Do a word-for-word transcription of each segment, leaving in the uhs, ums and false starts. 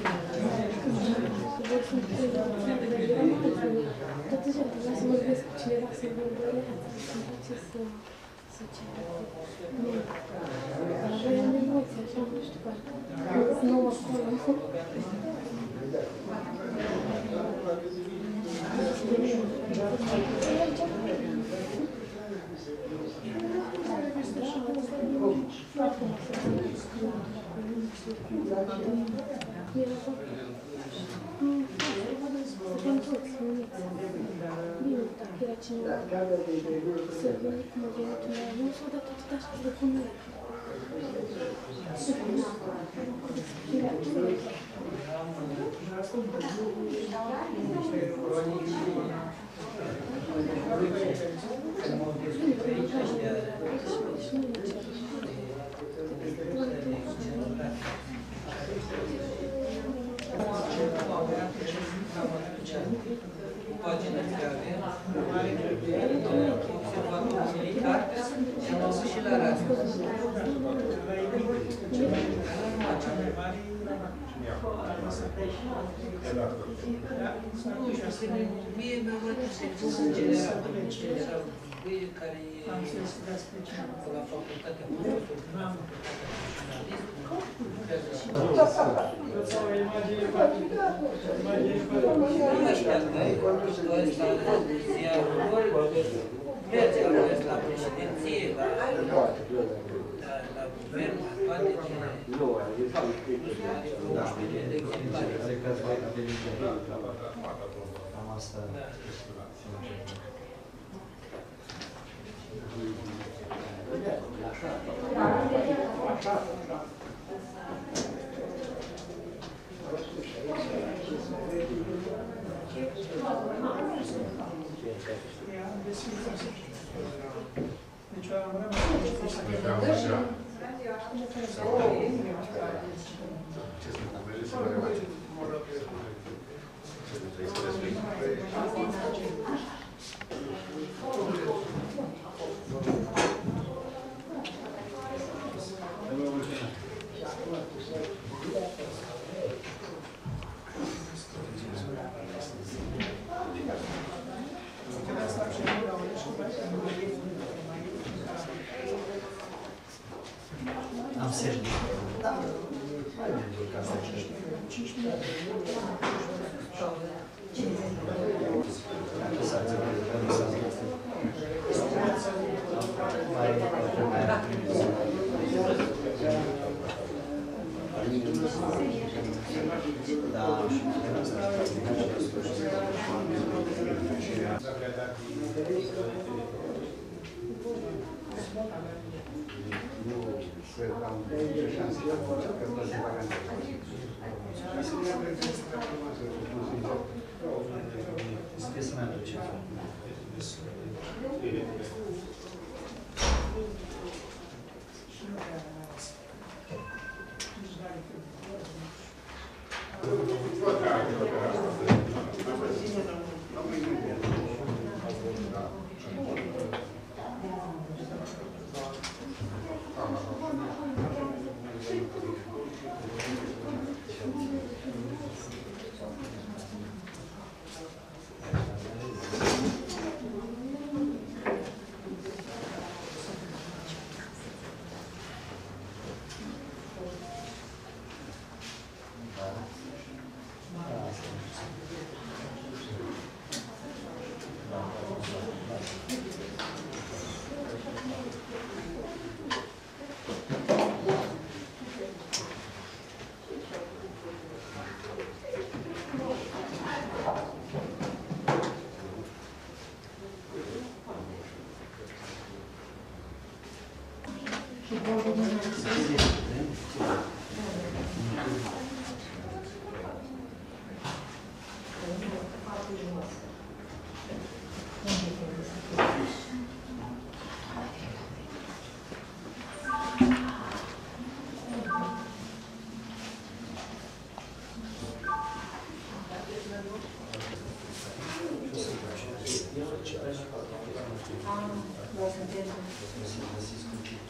Totuși ar trebui să mă gândesc cu cineva să vorbăreață, să-mi place să să ceară. Dar voi am emoții, așa, nu știu, parcă sunt nou acolo. Bine, dacă era cineva să veni cum a venit un ea, nu s-au dat atât așa de cum e. Pagina întreagă, observatorul militar și am văzut și la radio. Nu știu, mie mi-a luat secțiunea generală, general, băie care e la facultatea merge la președinție, la guvern, toate cele unsprezece de exemplare. Cam asta. Am Sergiu. Da. Hai de două ca să știi. cinci minute.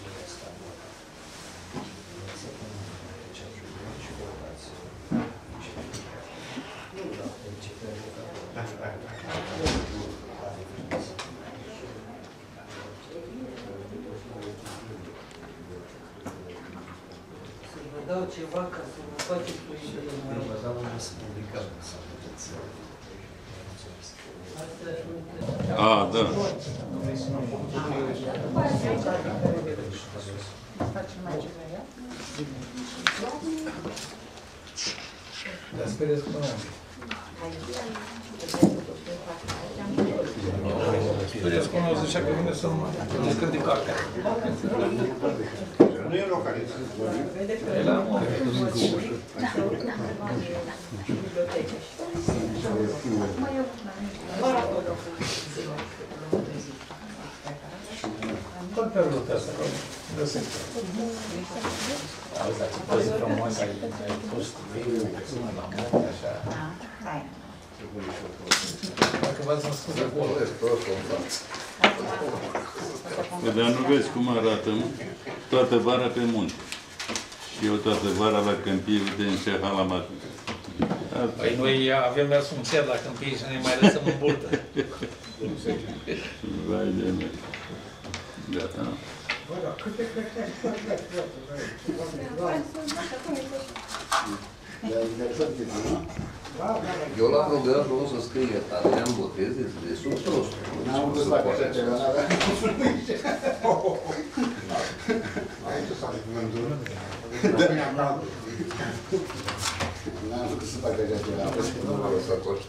Și Să vă dau ceva ca să vă faceți o idee mai... Vă dau unde să publicăm, să puteți să... A, da. Dar spereți cu noi. Spereți cu noi, zicea că vine să-mi scânti cartea. Nu e localiță. E la muncă. Tot pe rută asta, găsim. Auzi, dacă poți frumos, ai pus viu, la muncă, așa. Dacă v-ați născut acolo. Dar nu vezi cum arată, mă? Toată vara pe munte. Și eu toată vara la câmpie, uite în ce hal am ajuns. Păi noi avem mers un cer la câmpie și ne mai lăsăm în burtă. Vai de mine. Gata, nu? Bă, dar câte crecteni, câte crecteni, Eu l-am rugat vreau să scrie Adrian Botez de sub sos. n-am văzut la așa ceva, n-aveam aici s-a vândut. Da, n-am N-am făcut să fac așa ceva. Nu mă lăsat coști.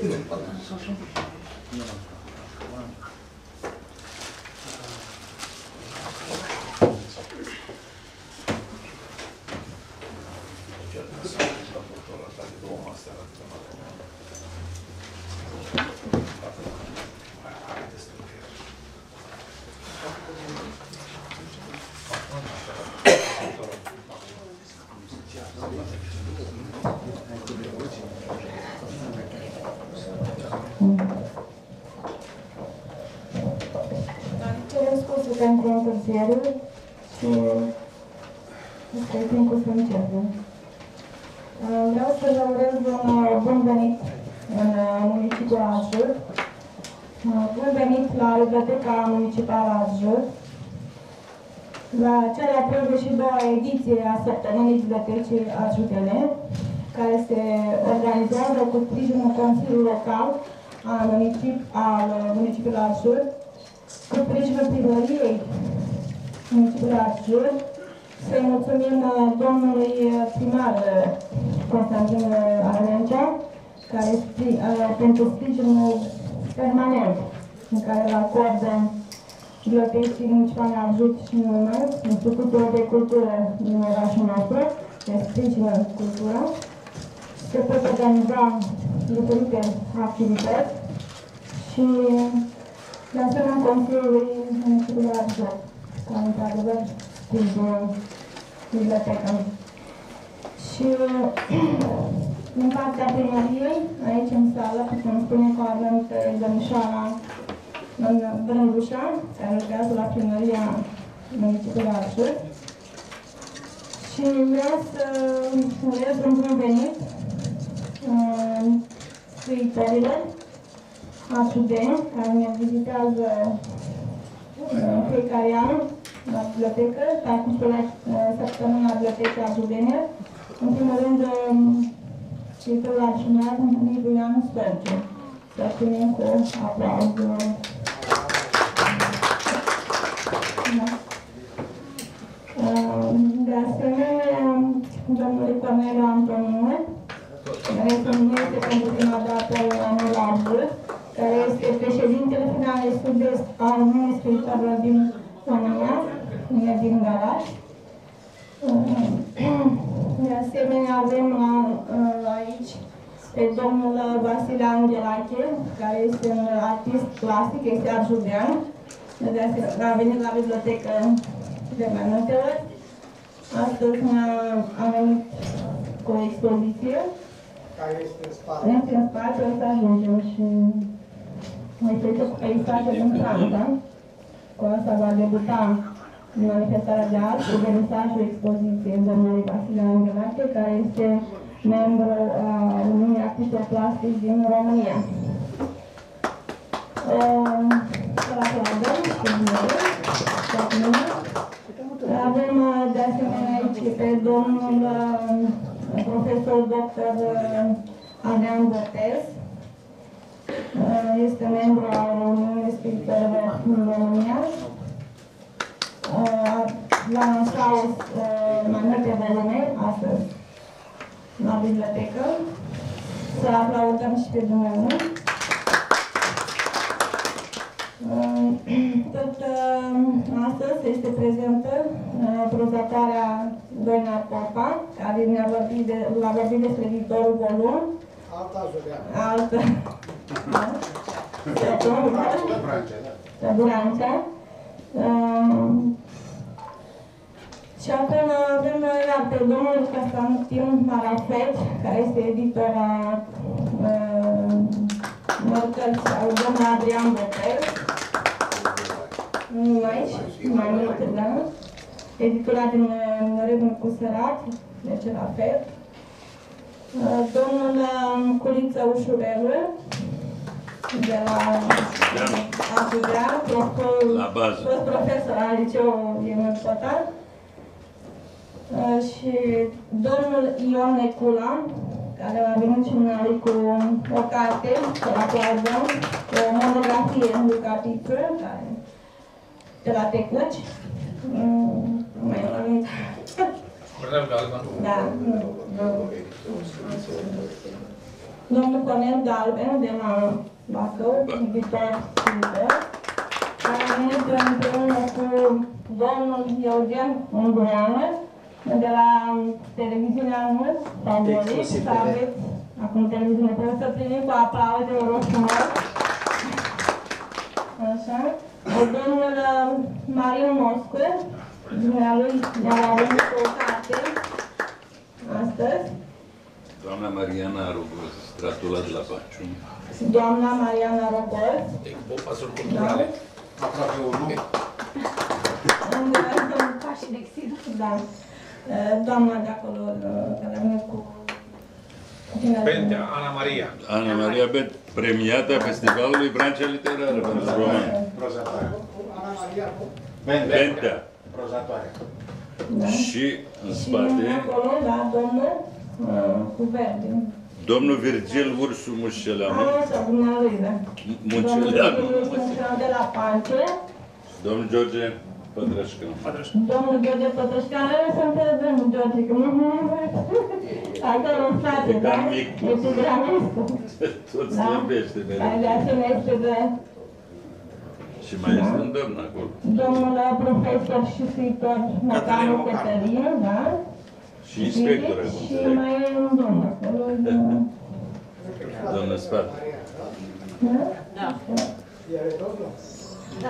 Cerem scuze pentru întârziere și este timpul să începem. Vreau să vă urez un bun venit în municipiul Arjur. Bun venit la Biblioteca Municipală Arjur, la cea de-a treizeci și doua ediție a Săptămânii Bibliotecii Arjutene, care se organizează cu sprijinul Consiliului Local al, municipi, al municipiului Arjur, cu sprijinul primăriei municipiului Arjur. Să-i mulțumim domnului primar Constantin Armencea, care pentru sprijinul permanent în care îl acordă Bibliotecii Municipale Arjur și nu numai, Institutul de Cultură din orașul nostru, de sprijină cultura. Se pot organiza diferite activități și de asemenea Consiliului Municipiului Arjur, care într-adevăr sprijină biblioteca. Și din partea primăriei, aici în sală, putem spune că avem pe domnișoara Brândușa, care lucrează la primăria municipiului Arjur. Și vreau să urez un bun venit scriitorilor arjudeni, care ne vizitează în fiecare an la bibliotecă, parcursul la săptămâna Bibliotecii Arjudene. În primul rând, scriitorul arjunian Liviu Ioan Stărciu. Să primim cu aplauz. De asemenea, domnului Corneliu Antonine, care este pentru prima dată anul Arjur, care este președintele finalei sud-est al Uniunii Scriitorilor din România, din Galaș. De asemenea, avem aici pe domnul Vasile Angelache, care este un artist clasic, este arjudean. De asemenea, a venit la bibliotecă de mai multe ori. Astăzi am venit cu o expoziție. Care este în spate? Este în spate, o să ajungem și mai este cu peisaje din Franța. Cu asta va debuta manifestarea de art cu vernisajul expoziției domnului Vasile Angelache, care este membru a Uniunii Artiștilor Plastici din România. Să la aplaudăm și avem de asemenea aici pe domnul profesor doctor Adrian Botez. Este membru al Uniunii Spirituale în România. La lansat mai multe volume astăzi la bibliotecă. Să aplaudăm și pe dumneavoastră. Tot astăzi este prezentă prozatoarea Doina Popa, care ne-a vorbit, de, l-a vorbit despre viitorul volum. Alta Juliana. Altă. Sădurancea. Și acum avem iar pe domnul Constantin Marafet, care este editor a mărcărți al domnului Adrian Botez. Mai și mai multe, da? Editurat din Regul cu Sărat, deci la fel. Domnul Culiță Ușurelu, de la Azudean, fost profesor al liceului Emil-Potar. Și domnul Ion Necula, care a venit și noi cu o carte, să la aplaudăm, o monografie în capitol, care de la Tecuci. Mai e un Da. Domnul Cornel Galben, de la Bacău, viitor viitor, care a venit împreună cu domnul Eugen Ungureanu, de la televiziunea Anul, favorit, să aveți acum televiziune, trebuie să primim cu aplauze, vă rog frumos. Așa. Domnul Marin Moscu, dumnealui ne-a venit cu o carte astăzi. Doamna Mariana Rogos, Stratula de la Paciu. Doamna Mariana Rogos. De Pasuri Culturale. Aproape unul. Ca și Lexid. Da. Doamna de acolo, care a venit cu... Bentea, Ana Maria. Ana Maria Bet, premiată a Festivalului Vrancea Literară pentru Români. Prozatoare. Ana Maria. Bentea. Prozatoare. Și în spate, și acolo, da, domnul cu verde. domnul Virgil Ursu Mușeleanu. Așa, dumnealui, da. Mușeleanu. Domnul Virgil Mușeleanu de la Pance. Domnul George Pătrășcan. Domnul George Pătrășcan, ăla sunt domnul George, că nu mă acolo în spate, da? Epigramist. Tot se iubește mereu. Care de asemenea este de... Și mai este un domn acolo. Domnul profesor și scriitor Mocanu Cătălin, da? Și inspector acum. Și mai e un domn acolo. Domnul Spate. Da? Da. Da.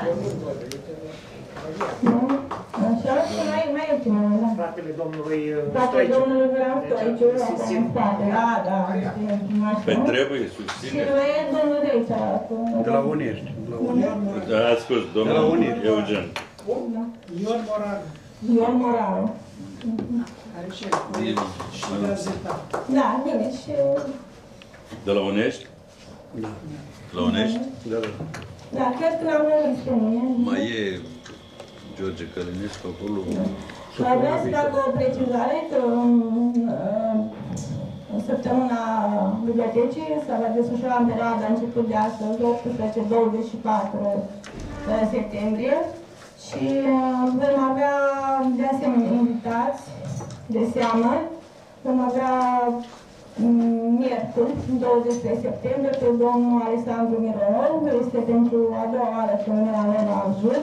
Așa, și mai, mai e cineva, da. Fratele domnului Fratele domnului Vreau Stoiciu, acolo în spate, da, da. Păi trebuie, Și susține. mai e domnul de aici, acolo. De la Unești. Da, ați spus, domnul Eugen. Ion Moran. Ion Moranu. Are și și de Zeta. Da, bine, și... De la Unești? Da. La Unești? Da, da. Da, cred că l-am numit pe mine. Mai e George Călinescu acolo. Mai vreau să fac o precizare că în, în săptămâna bibliotecii s-a desfășurat în perioada început de astăzi, optsprezece douăzeci și patru septembrie, și vom avea de asemenea invitați de seamă. Vom avea miercuri, douăzeci și trei septembrie, pe domnul Alexandru Mironov, este pentru a doua oară când ne avem la ajut.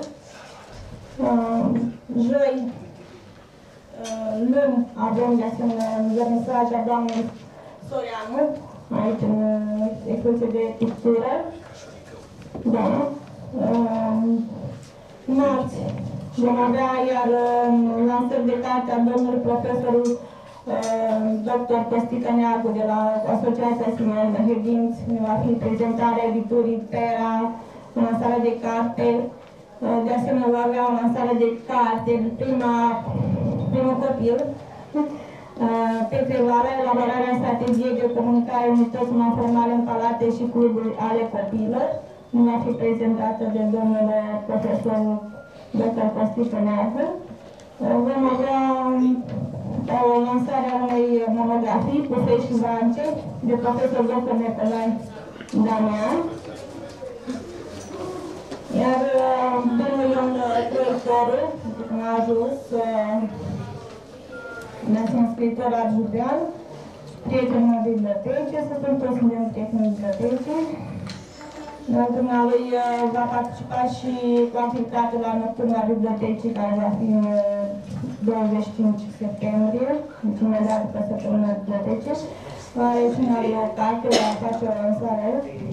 Joi, luni, avem de asemenea vernisaja doamnei Sorianu, aici în expoziție de pictură. Da. Marți, vom avea iar lansări de carte a domnului profesorul doctor Costică Neagu de la Asociația Simeon Hedinți. Va fi prezentarea editurii Terra în lansarea de carte. De asemenea, va avea o lansare de carte, prima, primul copil, Petre Vara, elaborarea strategiei de comunicare unități non-formale în palate și cluburi ale copiilor. nu va fi prezentată de domnul profesor doctor Costică Neagră. Vom avea o lansare a unei monografii, Puse și Vance, de profesor doctor Nicolae Damian. Iar domnul Ion Proiectorul, când a ajuns, ne-a scriitor arjudean, prietenul bibliotecii, să sunt toți suntem prietenul bibliotecii. Dumnealui va participa și cu activitate la nocturna bibliotecii, care va fi în douăzeci și cinci septembrie, deci imediat după săptămâna bibliotecii. Va ieși o carte, va face o lansare.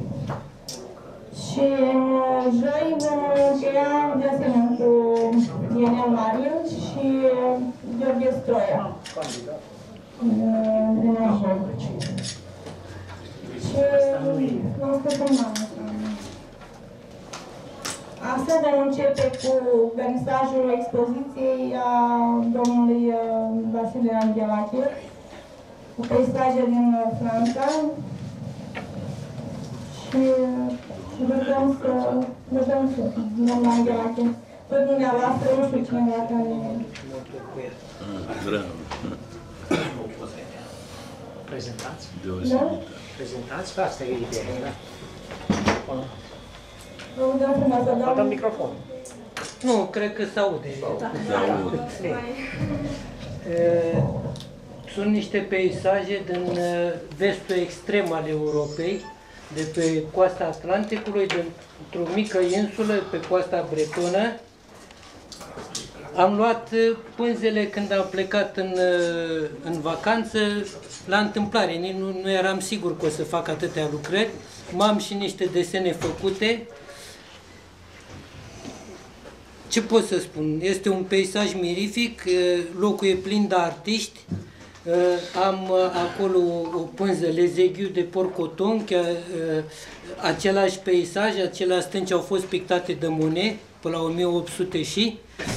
Și în joi vom încheia de asemenea cu Ionel Marin și Gheorghe Stroia. Din Ajol. Și nu stăpân mai. Astăzi vom începe cu vernisajul expoziției a domnului Vasile Anghelache, cu peisaje din Franța. Și rugăm să rugăm să domnul Anghelache. Tot dumneavoastră, nu știu cineva care... Bravo! Prezentați? Da? Prezentați? Asta e ideea, da? Vă rugăm frumos să dau... Dăm microfon. Nu, cred că se aude. Se aude. Sunt niște peisaje din vestul extrem al Europei, de pe coasta Atlanticului, dintr-o mică insulă pe coasta bretonă. Am luat pânzele când am plecat în, în vacanță, la întâmplare. Nu, nu eram sigur că o să fac atâtea lucrări. M-am și niște desene făcute. Ce pot să spun? Este un peisaj mirific, locul e plin de artiști. Am acolo o pânză Les Aiguilles de Port Coton, același peisaj, aceleași stânci au fost pictate de Monet, până la o mie opt sute și.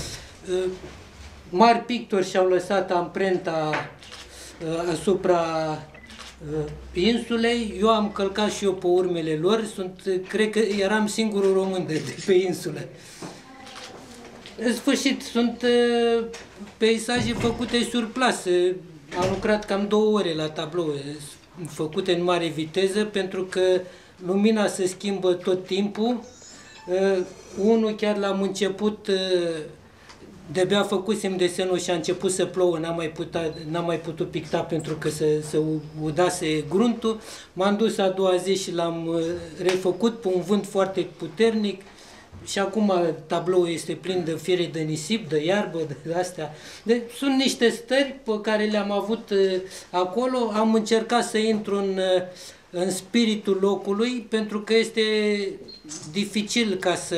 Mari pictori și-au lăsat amprenta asupra insulei, eu am călcat și eu pe urmele lor, sunt, cred că eram singurul român de, de pe insulă. În sfârșit, sunt peisaje făcute sur plasă. Am lucrat cam două ore la tablou, făcute în mare viteză, pentru că lumina se schimbă tot timpul. Unul chiar l-am început, de-abia făcusem desenul și a început să plouă, n-am mai, mai putut picta pentru că se, se udase gruntul. M-am dus a doua zi și l-am refăcut pe un vânt foarte puternic. Și acum tabloul este plin de fiere de nisip, de iarbă, de astea. Deci sunt niște stări pe care le-am avut acolo. Am încercat să intru în, în spiritul locului, pentru că este dificil ca să...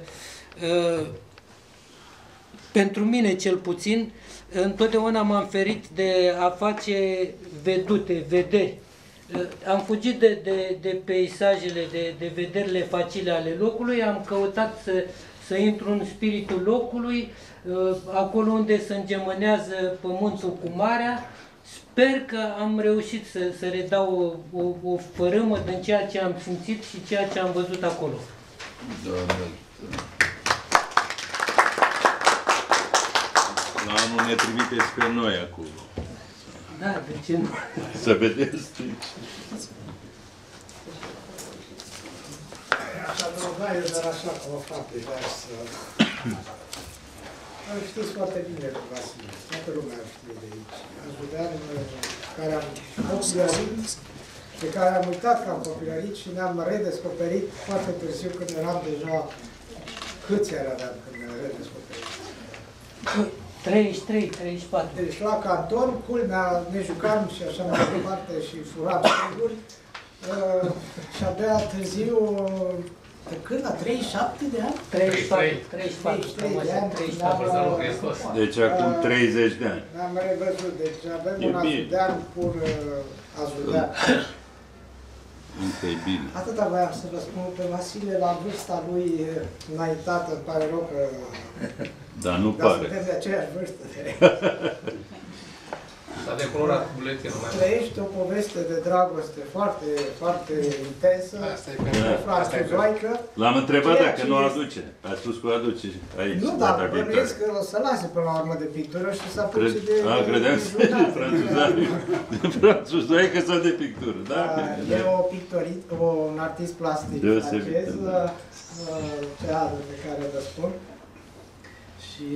Pentru mine cel puțin, întotdeauna m-am ferit de a face vedute, vederi. Am fugit de, de, de peisajele, de, de vederile facile ale locului, am căutat să, să intru în spiritul locului, acolo unde se îngemânează pământul cu marea. Sper că am reușit să, să redau o, o, o fărâmă din ceea ce am simțit și ceea ce am văzut acolo. Doamne. La anul ne trimiteți pe noi acolo. Da, de ce nu? Să vedeți. Aș adăuga eu, dar așa cum o fac deja să... Știți foarte bine cu Vasile, toată lumea știe de aici. Ajudean care am copilărit, pe care am uitat că am copilărit și ne-am redescoperit foarte târziu când eram deja... Câți ani aveam când ne-am redescoperit? treizeci și trei, treizeci și patru. Deci la canton, culmea, ne jucam și așa mai departe și furam striguri. Uh, și abia târziu, de când? La treizeci și șapte de ani? treizeci și patru, treizeci și patru, de ani. Deci acum treizeci de ani. Ne-am revăzut, deci avem un azudean pur uh, azudean. Încă e bine. Atâta voiam să vă spun pe Vasile, la vârsta lui înaintată, îmi pare rău că... Dar nu Dar pare. suntem de aceeași vârstă. S-a decolorat buletinul. Trăiești o poveste de dragoste foarte, foarte intensă, franțuzoaică. L-am întrebat dacă nu aduce. A spus că o aduce aici. Nu, dar bănuiesc că o să lase până la urmă de pictură și să apuce de... A, credeam că e franțuzoaică sau de pictură. Da, e o pictorit, un artist plastic francez, teatru pe care vă spun. Și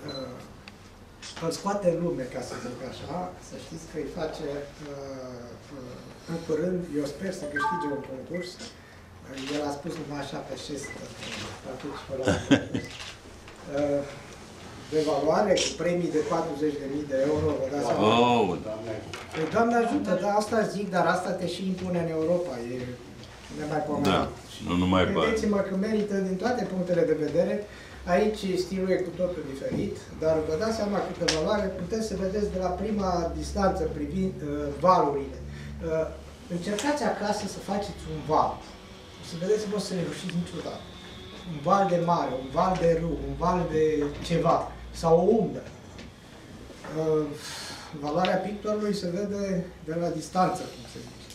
îl scoate în lume, ca să zic așa, să știți că îi face uh, în curând, eu sper să câștige un concurs. El a spus numai așa pe șest, participă la un concurs. Uh, de valoare, cu premii de patruzeci de mii de euro, vă dați seama. Oh, Păi, Doamne ajută, da, asta zic, dar asta te și impune în Europa, e nemaipomenit. Da, nu numai bani. Gândiți-mă că merită din toate punctele de vedere. Aici stilul e cu totul diferit, dar vă dați seama câtă valoare puteți să vedeți de la prima distanță privind uh, valurile. Uh, încercați acasă să faceți un val. O să vedeți că nu o să reușiți niciodată. Un val de mare, un val de râu, un val de ceva, sau o umbră. Uh, valoarea pictorului se vede de la distanță, cum se zice.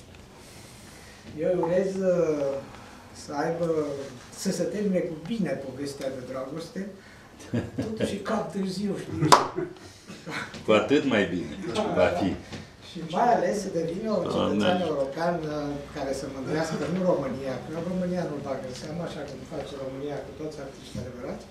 Eu urez uh, să aibă să se termine cu bine povestea de dragoste, totuși cam târziu, știi? Cu atât mai bine va fi. Și mai ales să devină un cetățean european care să mândrească nu România, că România nu bagă în seama, așa cum face România cu toți artiștii adevărați,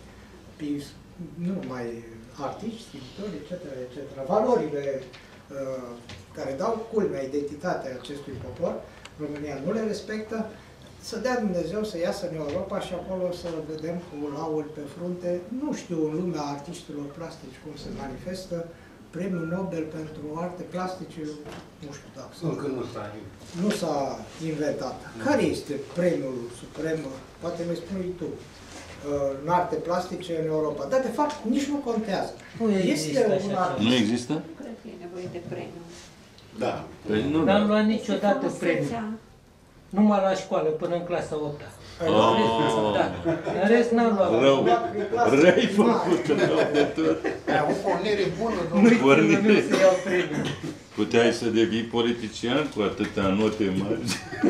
nu numai artiști, scriitori, et cetera, et cetera. Valorile uh, care dau culmea identitatea acestui popor, România nu le respectă. Să dea Dumnezeu să iasă în Europa și acolo să vedem cu lauri pe frunte. Nu știu în lumea artiștilor plastici cum se manifestă. Premiul Nobel pentru arte plastice, nu știu dacă Încă nu s-a nu s-a inventat. Care este premiul suprem? Poate mi spui tu. În arte plastice în Europa. Dar de fapt nici nu contează. Nu este un artist. Nu există? Cred că e nevoie de premiu. Da. N-am luat niciodată premiu. Numai la școală, până în clasa a opta. Oh. Da. În rest n-am luat. Rău. Răi făcut, rău de tot. Ai avut pornire bună, Nu-i Pornire. nu să iau premiu. Puteai să devii politician cu atâtea note mari.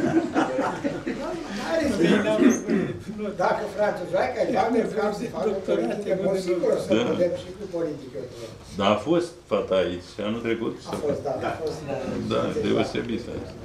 Dacă franțuzoaica e doamne, vreau să facă politică, pot sigur să vedem și cu politică. Da, a fost fata aici, anul trecut. A fost, da, a fost. Da, deosebit.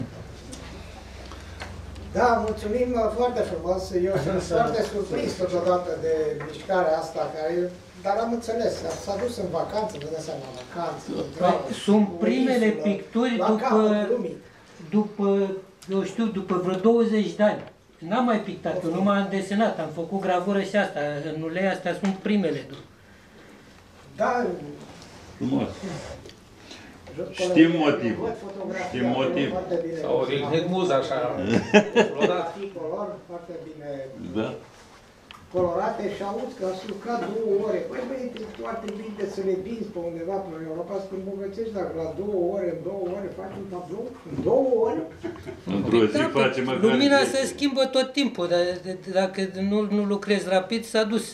Da, mulțumim foarte frumos. Eu sunt foarte surprins totodată de mișcarea asta, care, dar am înțeles, s-a dus în vacanță, vă dați seama, vacanță. Sunt primele picturi după, după, eu știu, după vreo douăzeci de ani. N-am mai pictat, eu nu m-am desenat, am făcut gravură și asta, în ulei astea sunt primele. Da. Frumos. Știm motivul. Știm motivul. S-au odihnit muza așa. Color, foarte bine Da. colorate și auzi că ați lucrat două ore. Păi băi, e foarte bine să le vinzi pe undeva până în Europa, să te îmbogățești, dacă la două ore, în două ore faci un tablou, în două ore? Într-o zi face măcar... Lumina se schimbă tot timpul, dar dacă nu, nu lucrezi rapid, s-a dus.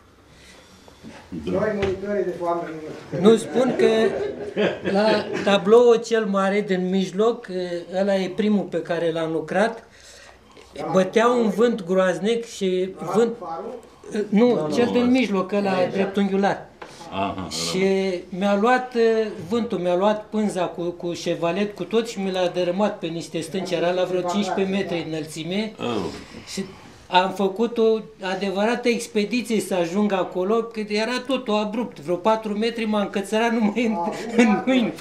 Noi, monitorii de foame, nu Nu spun că la tabloul cel mare din mijloc, ăla e primul pe care l-am lucrat, bătea un vânt groaznic și vânt... Nu, cel din mijloc, ăla dreptunghiular. Aha, și mi-a luat vântul, mi-a luat pânza cu, cu șevalet, cu tot și mi l-a dărâmat pe niște stânci, era la vreo cincisprezece metri înălțime. Oh. Și am făcut o adevărată expediție să ajung acolo, că era totul abrupt, vreo patru metri m-am încățărat numai în, în mâini.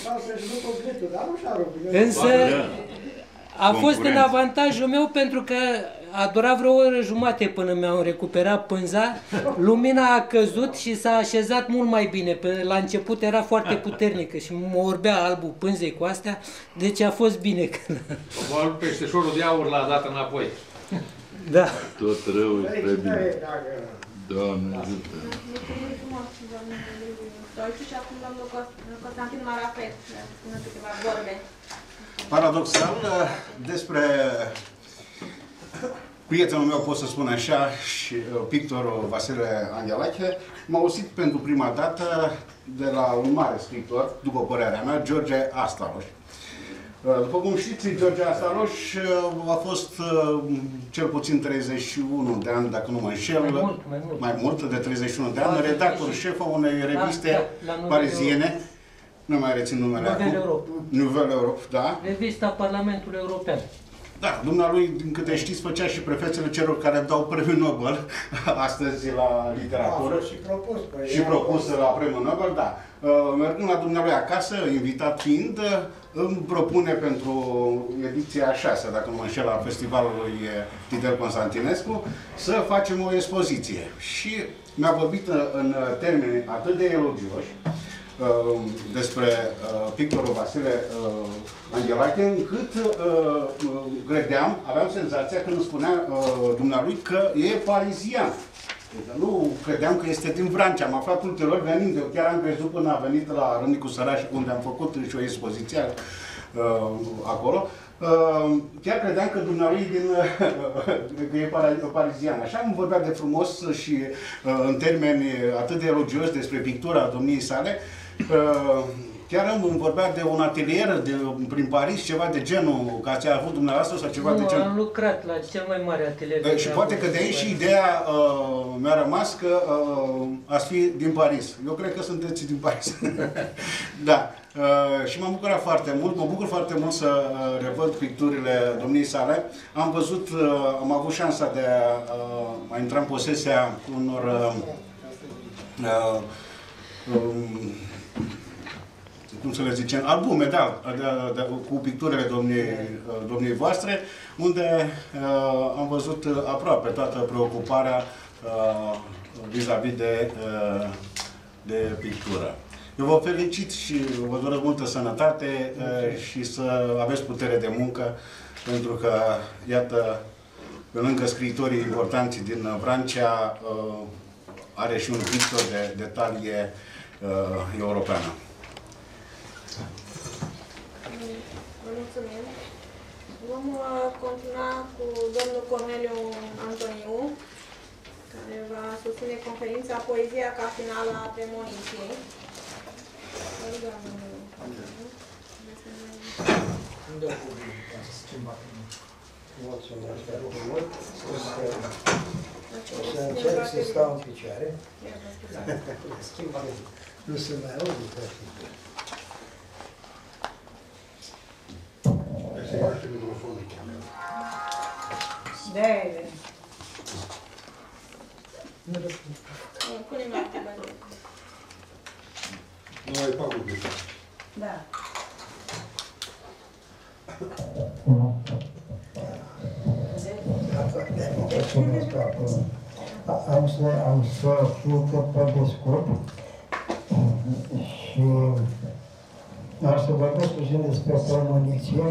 Însă a fost în avantajul meu pentru că a durat vreo oră jumate până mi-am recuperat pânza, lumina a căzut și s-a așezat mult mai bine. La început era foarte puternică și mă orbea albul pânzei cu astea, deci a fost bine. Probabil peșteșorul de aur l-a dat înapoi. Da. Tot rău e spre bine. Doamne ajută. Mulțumim frumos, doamne Stoici, și acum domnul Constantin Marafet, ne spune câteva vorbe. Paradoxal, despre prietenul meu, pot să spun așa, și pictorul Vasile Anghelache, m-a auzit pentru prima dată de la un mare scriitor, după părerea mea, George Astaloș. După cum știți, George Astaloș a fost cel puțin treizeci și unu de ani, dacă nu mă înșel, mai mult, mai mult, mai mult de treizeci și unu de ani, redactor șef a unei reviste da, da, pariziene, nu mai rețin numele acum. Nouvelle Europe. Nouvelle Europe, da. Revista Parlamentului European. Da, dumnealui, din câte știți, făcea și prefețele celor care dau premiul Nobel astăzi la literatură. A, și propus. Și propus la premiul Nobel, da. Mergând la dumnealui acasă, invitat fiind, îmi propune pentru ediția a șasea, dacă nu mă înșel, la festivalului Tidel Constantinescu, să facem o expoziție. Și mi-a vorbit în termeni atât de elogioși despre uh, pictorul Vasile uh, Anghelache, încât uh, credeam, aveam senzația când îmi spunea uh, dumnealui că e parizian. Nu credeam că este din Vrancea. Am aflat ulterior venind, eu chiar am crezut până a venit la Râmnicu Săraș, unde am făcut și o expoziție uh, acolo. Uh, chiar credeam că dumnealui din, uh, că e parizian. Așa îmi vorbea de frumos și uh, în termeni atât de elogioși despre pictura domniei sale. Uh, chiar îmi vorbea de un atelier de, prin Paris, ceva de genul, ca ați avut dumneavoastră sau ceva nu, de genul. am lucrat la cel mai mare atelier. Uh, și poate că de aici și ideea uh, mi-a rămas că uh, ați fi din Paris. Eu cred că sunteți din Paris. Da. Uh, și m-am bucurat foarte mult, mă bucur foarte mult să uh, revăd picturile domniei sale. Am văzut, uh, am avut șansa de a uh, intra în posesia unor uh, uh, um, cum să le zicem, albume, da, de, de, cu picturile domniei, domniei voastre, unde uh, am văzut aproape toată preocuparea vis-a-vis uh, -vis de, uh, de pictură. Eu vă felicit și vă doresc multă sănătate uh, și să aveți putere de muncă, pentru că, iată, pe lângă scriitorii importanți din Vrancea, uh, are și un pictor de, de talie uh, europeană. Vă mulțumim. Vom continua cu domnul Corneliu Antoniu, care va susține conferința Poezia ca finală a premoniției. Mulțumesc foarte mult. O să încerc să stau în picioare. Nu se mai aude foarte bine. De-aia Pune-mi acum bani. Nu ai pagul de Da. Am să, am să fiu cât pe de scurt și am să vorbesc puțin despre premoniție.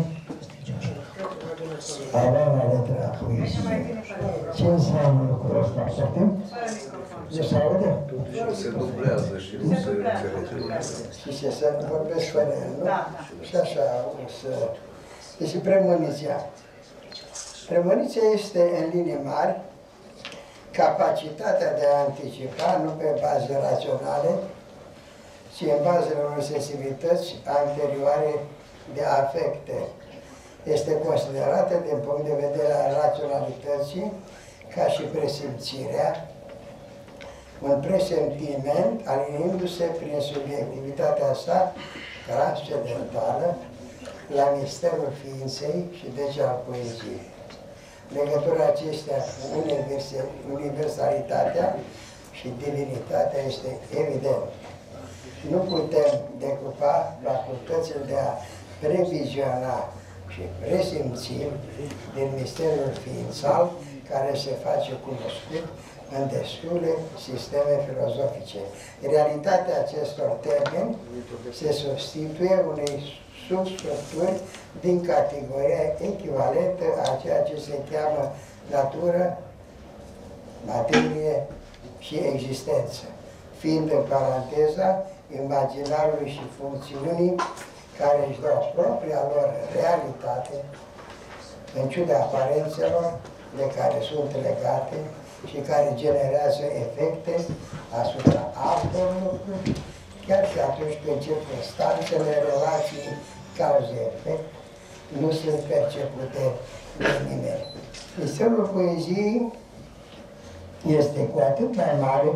Avea la letra poeziei. Ce înseamnă lucrul ăsta? Știm? Nu se aude? Se dublează și nu se înțelege. Și se să vorbesc fără el, nu? Și așa o să... Deci premoniția. Premoniția este, în linii mari, capacitatea de a anticipa, nu pe baze raționale, ci în bazele unor sensibilități anterioare de afecte. Este considerată, din punct de vedere al raționalității, ca și presimțirea, un presentiment alinindu-se prin subiectivitatea sa transcendentală la misterul ființei și deci al poeziei. Legătura acestea cu universalitatea și divinitatea este evident. Nu putem decupa facultățile de a previziona și presimți din misterul ființal care se face cunoscut în destule sisteme filozofice. Realitatea acestor termeni se substituie unei substructuri din categoria echivalentă a ceea ce se cheamă natură, materie și existență, fiind în paranteza imaginarului și funcțiunii care își dau propria lor realitate, în ciuda aparențelor de care sunt legate și care generează efecte asupra altor lucruri, chiar și atunci când circunstanțele relației cauze-efect nu sunt percepute de nimeni. Misterul poeziei este cu atât mai mare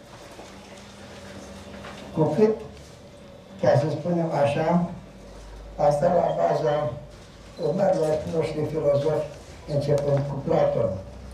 cu cât, ca să spunem așa, asta la baza urmărilor noștri filozofi, începând cu Platon.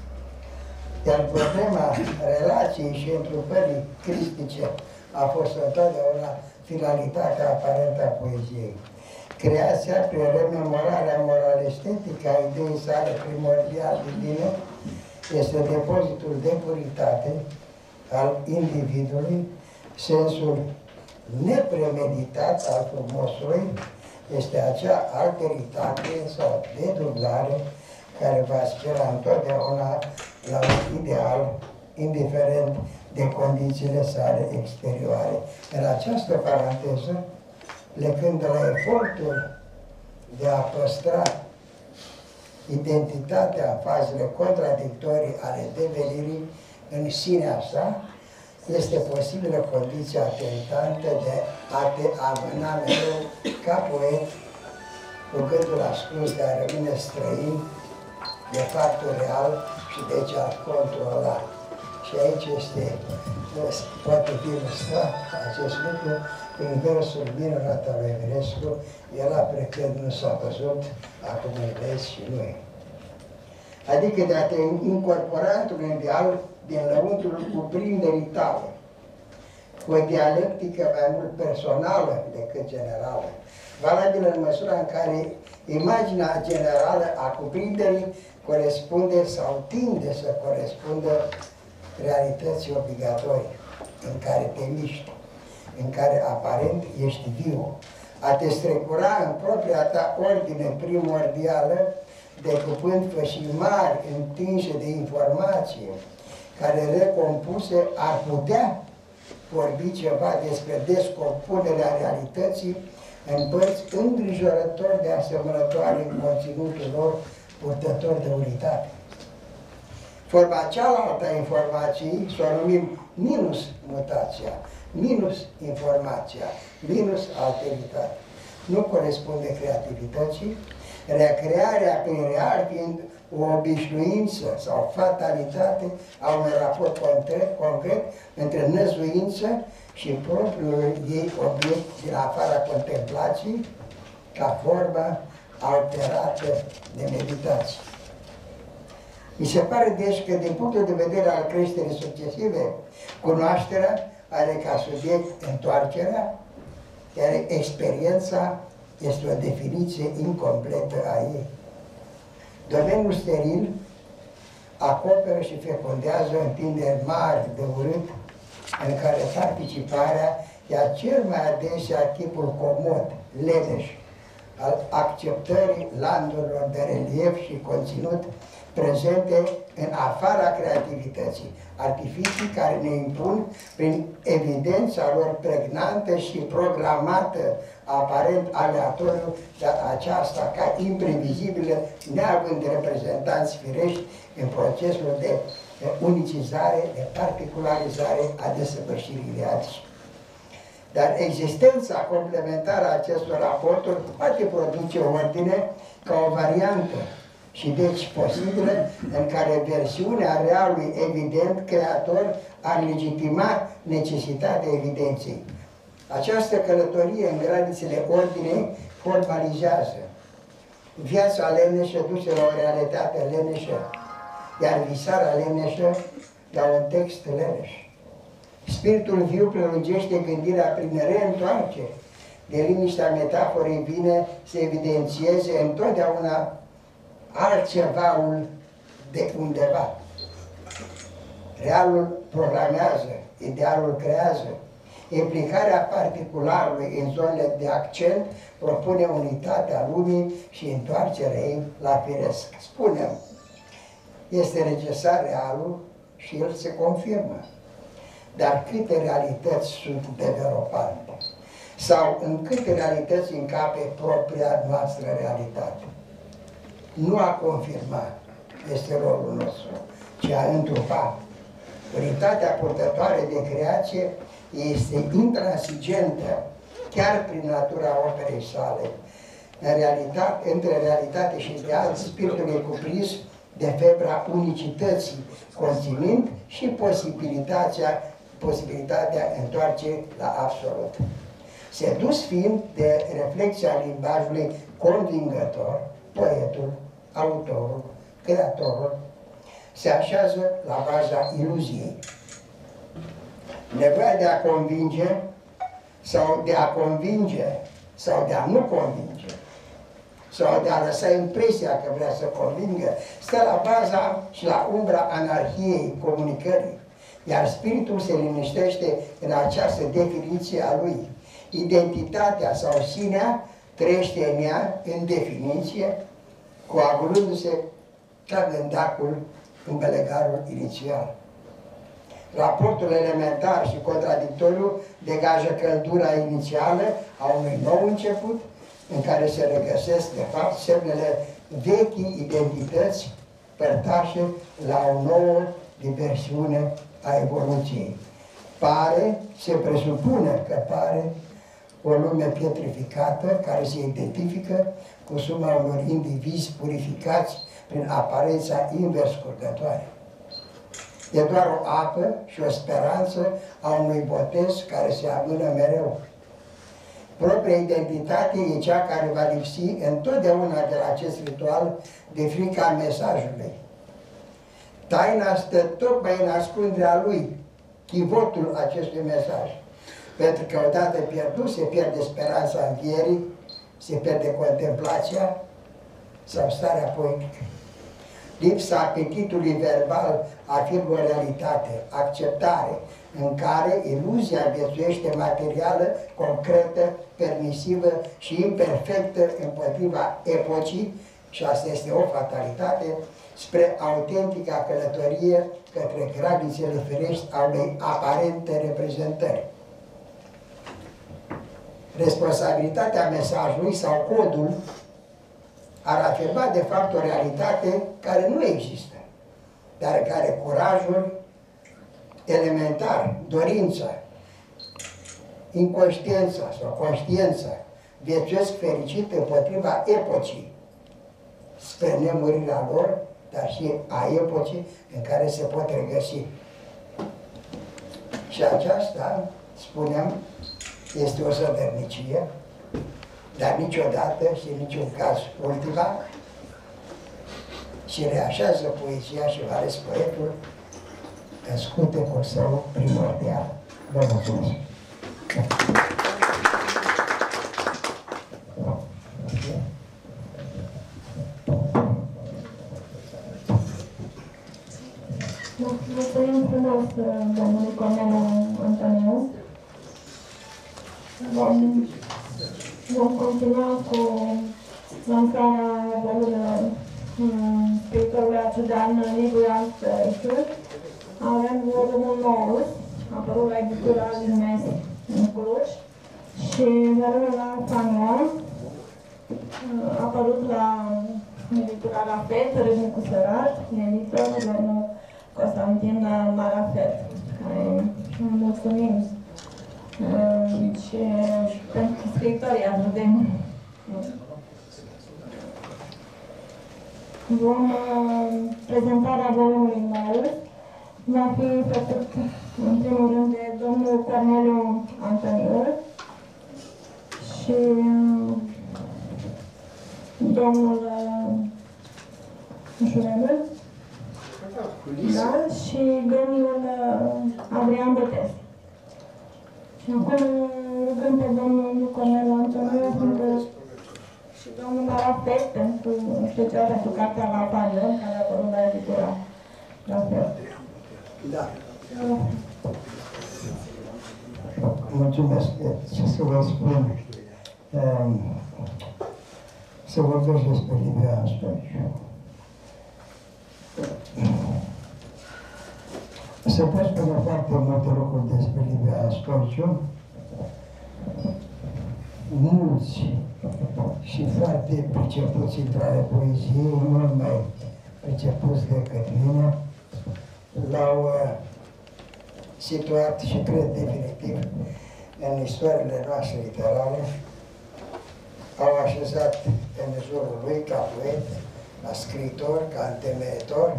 Iar problema relației și întrupării cristice a fost întotdeauna finalitatea aparentă a poeziei. Creația, prin rememorarea moral-estetică a ideii sale primordial divine, este depozitul de puritate al individului, sensul nepremeditat al frumosului, este acea alteritate sau dedublare care va aspira întotdeauna la un ideal, indiferent de condițiile sale exterioare. În această paranteză, plecând de la efortul de a păstra identitatea, fazele contradictorii ale devenirii în sinea sa, este posibilă condiția tentantă de a te amâna mereu ca poet, cu gândul ascuns de a rămâne străin de faptul real și deci a controla. Și aici este, poate fi ilustrat acest lucru prin versul minunat al lui Eminescu, era precând nu s-a văzut, acum îl vezi și nu e. Adică de a te incorpora într-un ideal din lăuntrul cuprinderii tale, cu o dialectică mai mult personală decât generală, valabilă în măsura în care imaginea generală a cuprinderii corespunde sau tinde să corespundă realității obligatorii, în care te miști, în care aparent ești viu, a te strecura în propria ta ordine primordială, decupând fășii mari întinse de informație, care recompuse ar putea vorbi ceva despre descompunerea realității în părți îngrijorător de asemănătoare în conținutul lor, purtător de unitate. Forma cealaltă a informației să o numim minus mutația, minus informația, minus alteritatea. Nu corespunde creativității, recrearea prin real fiind o obișnuință sau fatalitate a unui raport concret, concret între năzuință și propriul ei obiect din afara contemplației, ca formă alterată de meditație. Mi se pare deci că din punctul de vedere al creșterii succesive, cunoașterea are ca subiect întoarcerea, iar experiența este o definiție incompletă a ei. Domeniul steril acoperă și fecundează întinderi mari de urât, în care participarea ia cel mai adesea tipul comod, leneș, al acceptării landurilor de relief și conținut prezente în afara creativității, artificii care ne impun prin evidența lor pregnantă și programată, aparent aleatoriu, dar aceasta ca imprevizibilă, neavând reprezentanți firești în procesul de unicizare, de particularizare a desăvârșirii realice. Dar existența complementară a acestor raporturi poate produce ordine ca o variantă și deci posibilă în care versiunea realului evident creator ar legitima necesitatea evidenței. Această călătorie în granițele ordinei formalizează viața leneșă dusă la o realitate leneșă, iar visarea leneșă la un text leneș. Spiritul viu prelungește gândirea prin reîntoarcere. De liniștea metaforei vine să evidențieze întotdeauna altcevaul de undeva. Realul proclamează, idealul creează. Implicarea particularului în zonele de accent propune unitatea lumii și întoarcerea ei la firesc. Spunem, este necesar realul și el se confirmă. Dar câte realități sunt developante? Sau în câte realități încape propria noastră realitate? Nu a confirma, este rolul nostru, ci a întrupa. Unitatea purtătoare de creație este intransigentă, chiar prin natura operei sale. În realitate, între realitate și ideal, spiritul e cuprins de febra unicității, conținând și posibilitatea, posibilitatea întoarcerii la absolut. Sedus fiind de reflexia limbajului convingător, poetul, autorul, creatorul, se așează la baza iluziei. Nevoia de a convinge sau de a convinge sau de a nu convinge sau de a lăsa impresia că vrea să convingă, stă la baza și la umbra anarhiei comunicării, iar spiritul se liniștește în această definiție a lui. Identitatea sau sinea trăiește în ea, în definiție, coagulându-se ca gândacul în belegarul inițial. Raportul elementar și contradictoriu degajă căldura inițială a unui nou început, în care se regăsesc, de fapt, semnele vechii identități părtașe la o nouă diversiune a evoluției. Pare, se presupune că pare o lume pietrificată care se identifică cu suma unor indivizi purificați prin aparența invers curgătoare. E doar o apă și o speranță a unui botez care se amână mereu. Propria identitate e cea care va lipsi întotdeauna de la acest ritual de frica mesajului. Taina stă tocmai în ascunderea lui, chivotul acestui mesaj. Pentru că odată pierdut, se pierde speranța învierii, se pierde contemplația sau starea poetică. Lipsa apetitului verbal afirmă o realitate, acceptare, în care iluzia viețuiește materială, concretă, permisivă și imperfectă împotriva epocii, și asta este o fatalitate, spre autentica călătorie către granițele ferești a unei aparente reprezentări. Responsabilitatea mesajului sau codul ar afirma de fapt o realitate care nu există, dar care curajul elementar, dorința, inconștiența sau conștiența viețuiesc fericit împotriva epocii, spre nemurirea lor, dar și a epocii în care se pot regăsi. Și aceasta, spuneam, este o sădărnicie, dar niciodată și în niciun caz ultima, și reașează poezia și va ales poetul în scutecul său primordial. Vă mulțumesc! Mulțumim frumos, domnului Corneliu Antoniu. Vom, vom continua cu lansarea volumelor scriitorului Aciudean Niguia Stăișul. Avem volumul nou, apărut la editura Limes în Cluj, și volumul la Fanion, apărut la editura Rafet, Râmnicu Sărat, editor domnul Constantin Marafet. Mulțumim și pentru scriitorii ajutăm. Vom, prezentarea volumului nou va fi făcut în primul rând de domnul Corneliu Antoniu și domnul Șuremel, da, și domnul Adrian Botez. Și acum rugăm pe domnul Corneliu Antoniu și domnul Marafet, pentru, special pentru cartea la Panion, care a apărut la editura la fel. Da. Mulțumesc. Ce să vă spun? Să vorbesc despre Livia Stoiciu. Se pot spune foarte multe lucruri despre Livia Stoiciu. Mulți și foarte pricepuți între ale poeziei, mult mai pricepuți de către mine, l-au uh, situat și cred definitiv în istoriile noastre literare, au așezat în jurul lui ca poet, ca scriitor, ca întemeietor,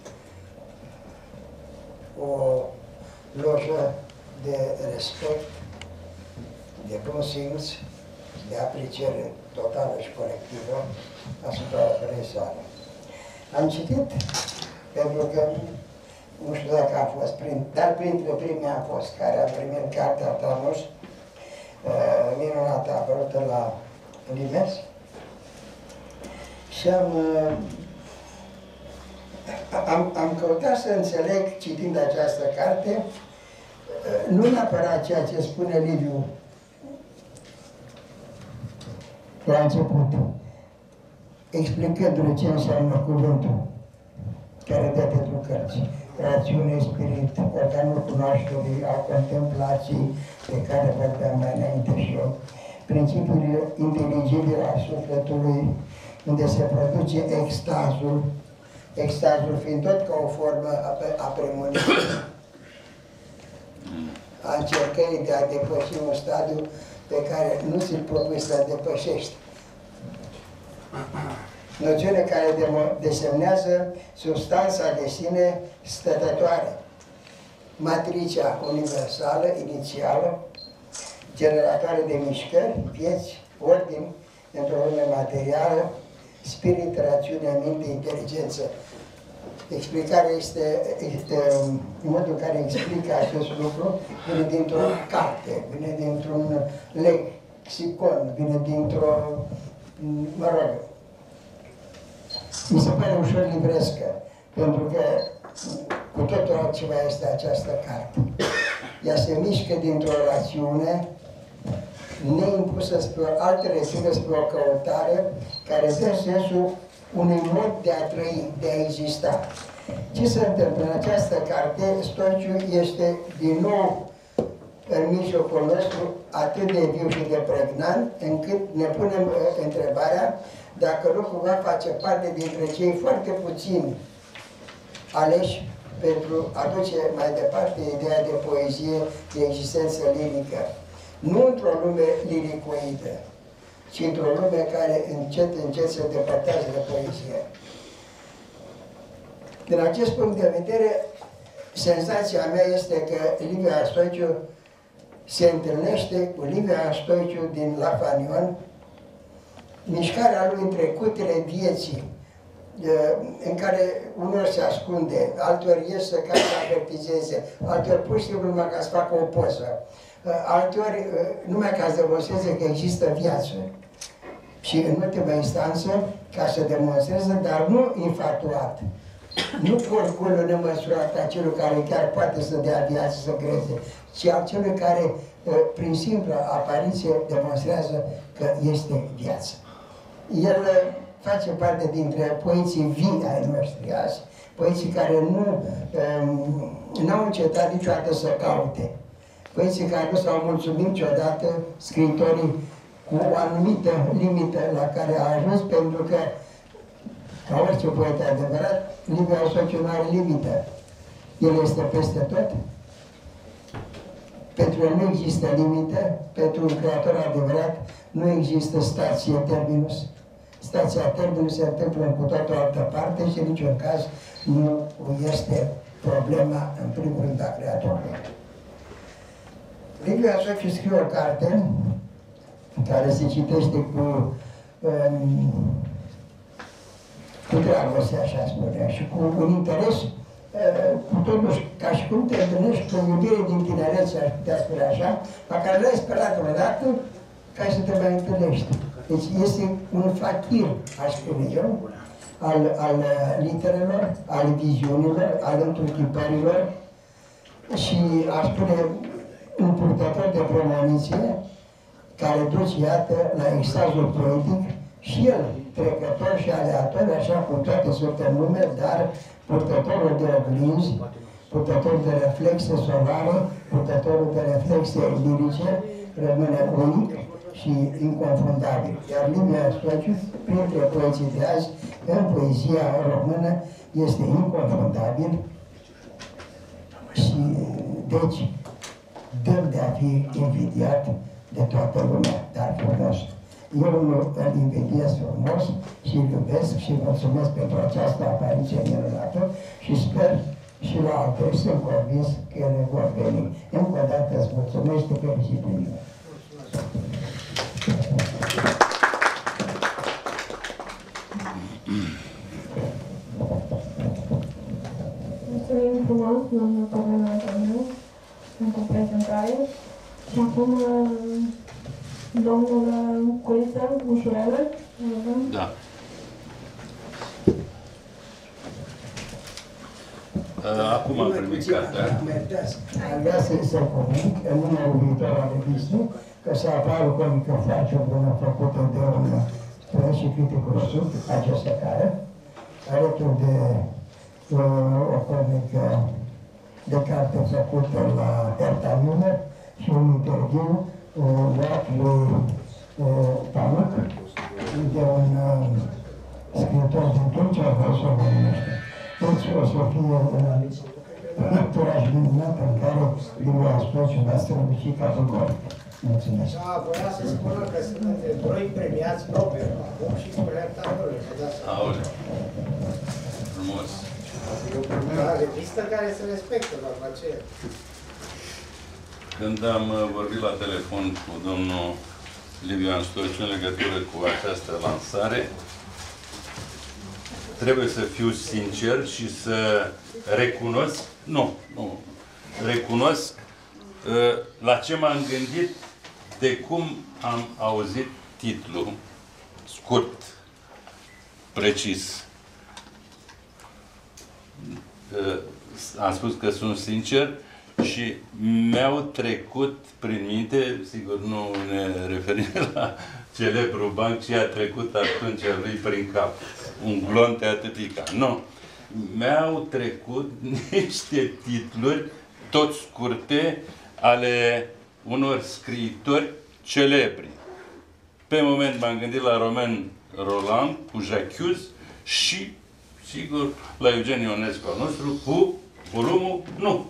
o lojă de respect, de bun simț, de apreciere totală și colectivă asupra operei sale. Am citit, pentru că nu știu dacă a fost, prin, dar printre primii am fost, care a primit cartea Tamus, uh, minunată, apărută la Limes, și am, uh, am, am căutat să înțeleg, citind această carte, uh, nu neapărat ceea ce spune Liviu la început, explicându-le ce înseamnă cuvântul care dă pentru cărți. Rațiune, spirit, organul cunoașterii, a contemplației, de care vorbeam mai înainte și eu, principiul inteligibil al sufletului, unde se produce extazul, extazul fiind tot ca o formă a premoniției, a încercării de a depăși un stadiu pe care nu ți-l propui să-l depășești. Noțiune care desemnează substanța de sine stătătoare, matricea universală, inițială, generatoare de mișcări, vieți, ordini, într-o lume materială, spirit, rațiune, minte, inteligență. Explicarea este, este modul în care explică acest lucru, vine dintr-o carte, vine dintr-un lexicon, vine dintr-o, mă rog, mi se pare ușor livrescă, pentru că cu totul altceva este această carte. Ea se mișcă dintr-o rațiune neimpusă spre o altă rețină, spre o căutare care dă sensul unui mod de a trăi, de a exista. Ce se întâmplă? În această carte, Stoiciu este din nou în mijlocul nostru atât de viu și de pregnant, încât ne punem uh, întrebarea dacă nu cumva face parte dintre cei foarte puțini aleși pentru a duce mai departe ideea de poezie, de existență lirică. Nu într-o lume liricoidă, ci într-o lume care încet, încet se depărtează de poezie. Din acest punct de vedere, senzația mea este că Livia Stoiciu se întâlnește cu Livia Stoiciu din La Fanion, mișcarea lui între cutele vieții, în care unor se ascunde, altor ies ca să avertizeze, altor pur și simplu numai ca să facă o poză, altor numai ca să demonstreze că există viață. Și în ultima instanță, ca să demonstreze, dar nu infatuat, nu porculul nemăsurat a celui care chiar poate să dea viață, să creeze, ci a celui care, prin simplă apariție, demonstrează că este viață. El face parte dintre poeții vii ai noștri azi, poeții care nu um, au încetat niciodată să caute, poeții care nu s-au mulțumit niciodată, scriitorii cu o anumită limită la care a ajuns, pentru că, ca orice poet adevărat, Livia Stoiciu nu are limită. El este peste tot. Pentru el nu există limită, pentru un creator adevărat nu există stație terminus. Stația terminus se întâmplă în cu toată o altă parte și în niciun caz nu este problema, în primul rând, a creatorului. Livia Stoiciu scrie o carte care se citește cu, um, cu dragoste, așa spunea, și cu un interes, uh, totuși, ca și cum te întâlnești cu o iubire din tinerețe, aș putea spune așa, la care l-ai sperat vreodată ca să te mai întâlnești. Deci este un fakir, aș spune eu, al, al literelor, al viziunilor, al întruchipărilor și, aș spune, un purtător de premoniție care duce, iată, la extazul poetic și el, trecător și aleator, așa cum toate sunt în lume, dar purtătorul de oglinzi, purtătorul de reflexe solare, purtătorul de reflexe lirice, rămâne unic și inconfundabil. Iar Liviu Stoiciu, printre poeții de azi, în poezia română, este inconfundabil și, deci, demn de a fi invidiat de toată lumea, dar frumos. Eu îl invidiez frumos și îl iubesc și îl mulțumesc pentru această apariție minunată și sper și la altul sunt convins că ele vor veni. Încă o dată îți mulțumesc și te felicit pe mine. Mulțumim frumos, domnul Cornel Antoniu, pentru prezentare. Și acum, domnul Culiță, Ușurelă, Da. Acum am primit cartea. Am vrea să-i comunic în numărul viitor al revistei că se apare o comică foarte bună făcută de un poet și critic rusut, această care, alături de uh, o comică de carte făcută la Ertamiune și un interviu uh, luat lui uh, Pamuk, de un uh, scriitor din Turcia, vreau să vă numește. Deci o să fie un actoraj minunat în care Liviu Stoiciu va străluci categoric. Mulțumesc. Da, voia să spună că sunt între doi premiați Nobel, acum și cu redactorul. Aoleu. Frumos. Da, revistă care se respectă la aceea. Când am vorbit la telefon cu domnul Liviu Stoiciu în legătură cu această lansare, trebuie să fiu sincer și să recunosc, nu, nu, recunosc uh, la ce m-am gândit de cum am auzit titlul, scurt, precis. Uh, am spus că sunt sincer și mi-au trecut prin minte, sigur nu ne referim la celebrul banc, ce a trecut atunci lui prin cap. Un glonte atâtica. Nu. Mi-au trecut niște titluri tot scurte ale unor scriitori celebri. Pe moment m-am gândit la Romain Rolland cu J'accuse și, sigur, la Eugen Ionescu al nostru cu volumul Nu.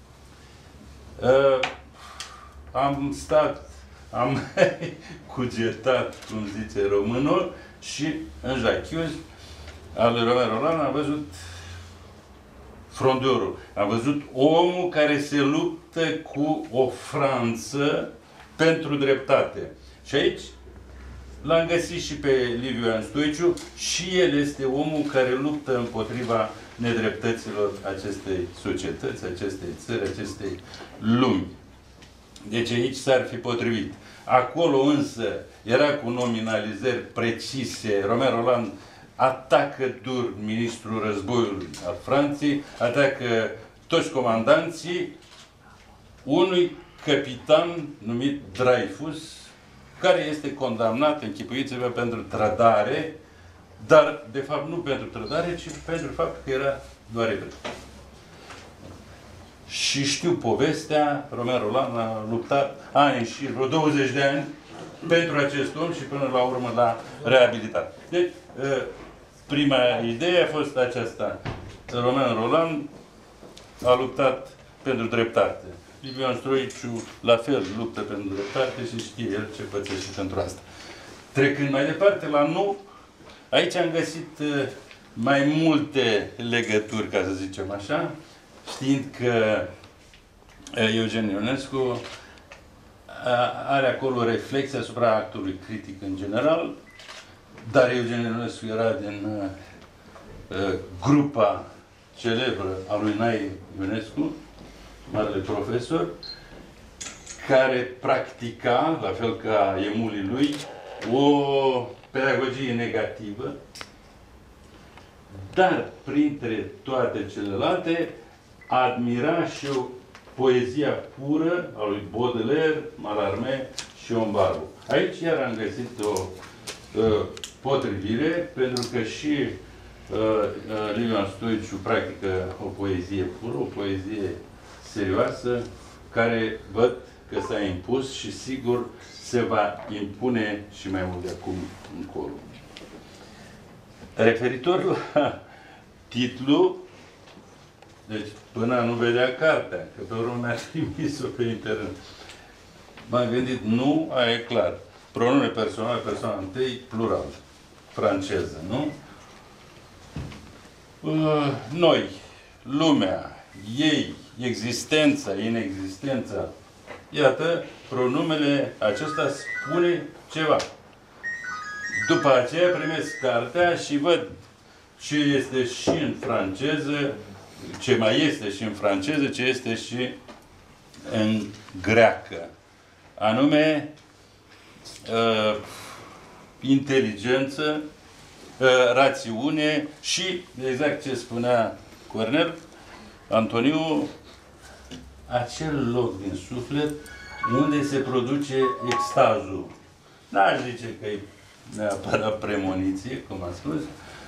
Uh, am stat, am cugetat, cum zice românul, și în J'accuse al lui Romain Rolland am văzut frondorul. Am văzut omul care se luptă cu o Franță pentru dreptate. Și aici l-am găsit și pe Liviu Stoiciu și el este omul care luptă împotriva nedreptăților acestei societăți, acestei țări, acestei lumi. Deci aici s-ar fi potrivit. Acolo însă era cu nominalizări precise. Romain Rolland atacă dur ministrul războiului al Franței, atacă toți comandanții unui capitan numit Dreyfus, care este condamnat, închipuiți-vă, pentru trădare, dar de fapt nu pentru trădare, ci pentru faptul că era doar evreu. Și știu povestea, Romain Rolland a luptat ani și vreo douăzeci de ani pentru acest om și până la urmă l-a reabilitat. Deci, prima idee a fost aceasta. Romain Rolland a luptat pentru dreptate. Liviu Stoiciu, la fel, luptă pentru dreptate și știe el ce pățește pentru asta. Trecând mai departe la Nu, aici am găsit mai multe legături, ca să zicem așa, știind că Eugen Ionescu are acolo reflexie asupra actului critic în general, dar Eugen Ionescu era din uh, grupa celebră a lui Nae Ionescu, marele profesor, care practica, la fel ca emulii lui, o pedagogie negativă, dar printre toate celelalte admira și o poezia pură a lui Baudelaire, Mallarmé și Ion Barbu. Aici iar am găsit o uh, potrivire, pentru că și uh, uh, Liviu Stoiciu practică o poezie pură, o poezie serioasă, care, văd, că s-a impus și sigur se va impune și mai mult de acum încolo. Referitor la titlu, deci până nu vedea cartea, că pe urmă mi-a trimis-o pe internet, m-am gândit, nu, aia e clar. Pronume personal, persoana întâi, plural, franceză, nu? Noi, lumea, ei, existența, inexistența, iată, pronumele acesta spune ceva. După aceea primesc cartea și văd ce este și în franceză, ce mai este și în franceză, ce este și în greacă. Anume, uh, inteligență, uh, rațiune și, exact ce spunea Cornel, Antoniu, acel loc din suflet unde se produce extazul. N-aș zice că e neapărat premoniție, cum am spus,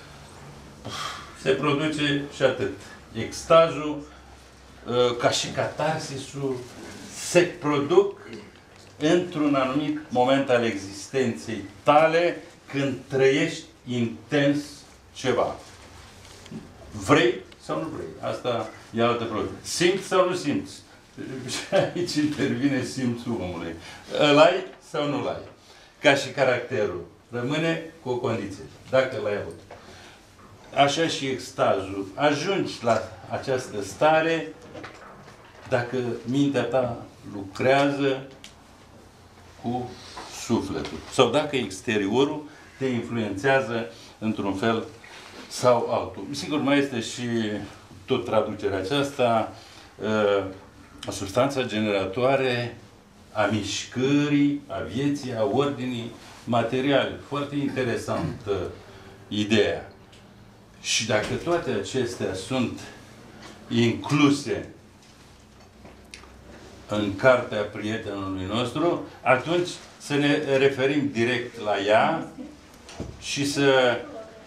se produce și atât. Extazul, ca și catarsisul, se produc într-un anumit moment al existenței tale, când trăiești intens ceva. Vrei sau nu vrei? Asta e altă problemă. Simți sau nu simți? Și aici intervine simțul omului. Îl ai sau nu-l ai? Ca și caracterul. Rămâne cu o condiție. Dacă l-ai avut. Așa și extazul. Ajungi la această stare dacă mintea ta lucrează cu sufletul. Sau dacă exteriorul te influențează într-un fel sau altul. Sigur, mai este și tot traducerea aceasta, o substanță generatoare a mișcării, a vieții, a ordinii materiale. Foarte interesantă ideea. Și dacă toate acestea sunt incluse în cartea prietenului nostru, atunci să ne referim direct la ea și să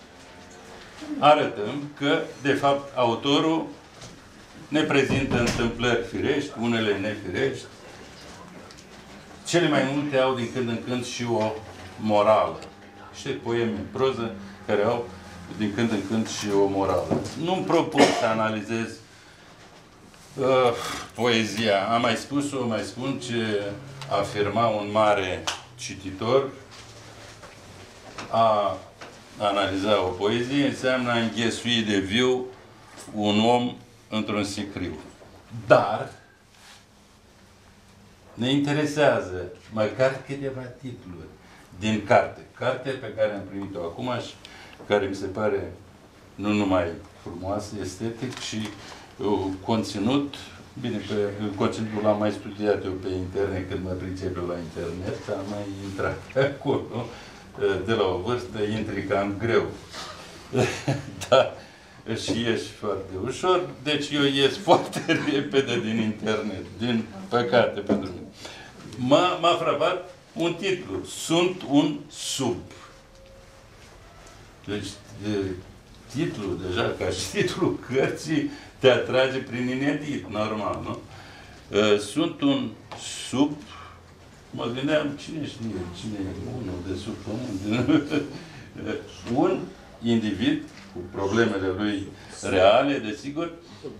arătăm că, de fapt, autorul ne prezintă întâmplări firești, unele nefirești. Cele mai multe au din când în când și o morală. Și poeme în proză care au din când în când și o morală. Nu-mi propun să analizez uh, poezia. Am mai spus-o, mai spun ce afirma un mare cititor. A analiza o poezie înseamnă a înghesui de viu un om într-un sicriu. Dar ne interesează măcar câteva titluri din carte. Carte pe care am primit-o acum și care mi se pare nu numai frumoasă, estetic, și uh, conținut. Bine, pe, conținutul l-am mai studiat eu pe internet, când mă pricep la internet, am mai intrat acolo. De la o vârstă intri cam greu. Da, și ieși foarte ușor, deci eu ies foarte repede din internet, din păcate pentru mine. M-a frapat un titlu. Sunt un sub. Deci, de, titlul, deja, ca și titlul cărții, te atrage prin inedit, normal, nu? Sunt un sub. Mă gândeam, cine știe, cine e unul de sub pământ? Un individ cu problemele lui reale, desigur,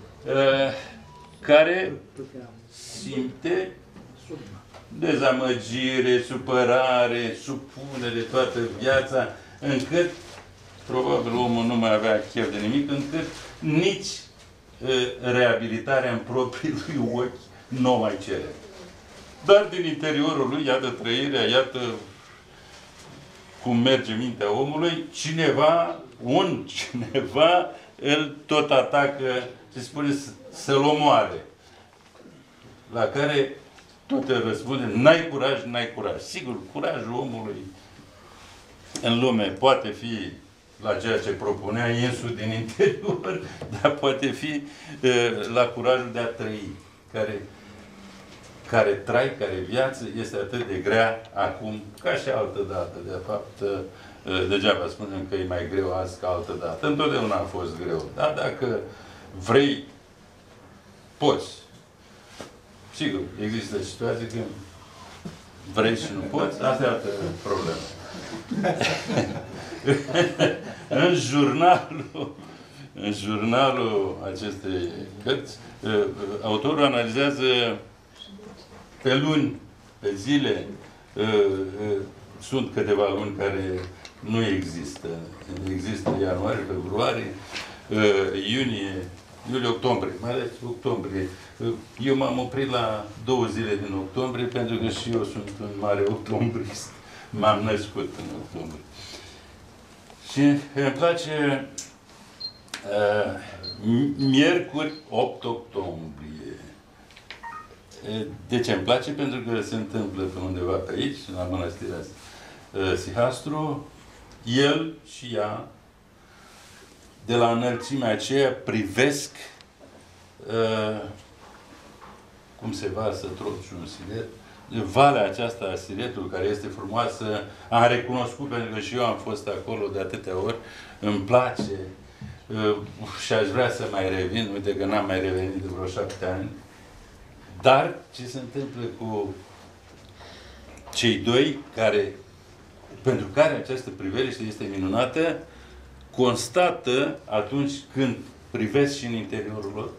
care simte dezamăgire, supărare, supunere toată viața, încât probabil omul nu mai avea chef de nimic, încât nici reabilitarea în propriul lui ochi nu mai cere. Dar din interiorul lui, iată trăirea, iată cum merge mintea omului, cineva, un cineva, îl tot atacă și spune să-l omoare. La care tot îl răspunde, n-ai curaj, n-ai curaj. Sigur, curajul omului în lume poate fi la ceea ce propunea însuși din interior, dar poate fi la curajul de a trăi, care care trai, care viață este atât de grea acum, ca și altă dată. De fapt, degeaba spunem că e mai greu azi ca altă dată. Întotdeauna a fost greu. Dar dacă vrei, poți. sigur, există situații când vrei și nu poți, asta e altă problemă. În jurnalul, în jurnalul acestei cărți, autorul analizează pe luni, pe zile, sunt câteva luni care nu există. Există ianuarie, februarie, iunie, iulie, octombrie, mai ales octombrie. Eu m-am oprit la două zile din octombrie, pentru că și eu sunt un mare octombrist. M-am născut în octombrie. Și îmi place uh, miercuri, opt octombrie. De ce îmi place? Pentru că se întâmplă pe undeva pe aici, la Mănăstirea uh, Sihastru, el și ea, de la înălțimea aceea, privesc uh, cum se varsă trociul în Siret, valea aceasta a Siretului, care este frumoasă, am recunoscut, pentru că și eu am fost acolo de atâtea ori, îmi place uh, și aș vrea să mai revin, uite că n-am mai revenit de vreo șapte ani, dar ce se întâmplă cu cei doi care, pentru care această priveliște este minunată, constată atunci când privesc și în interiorul lor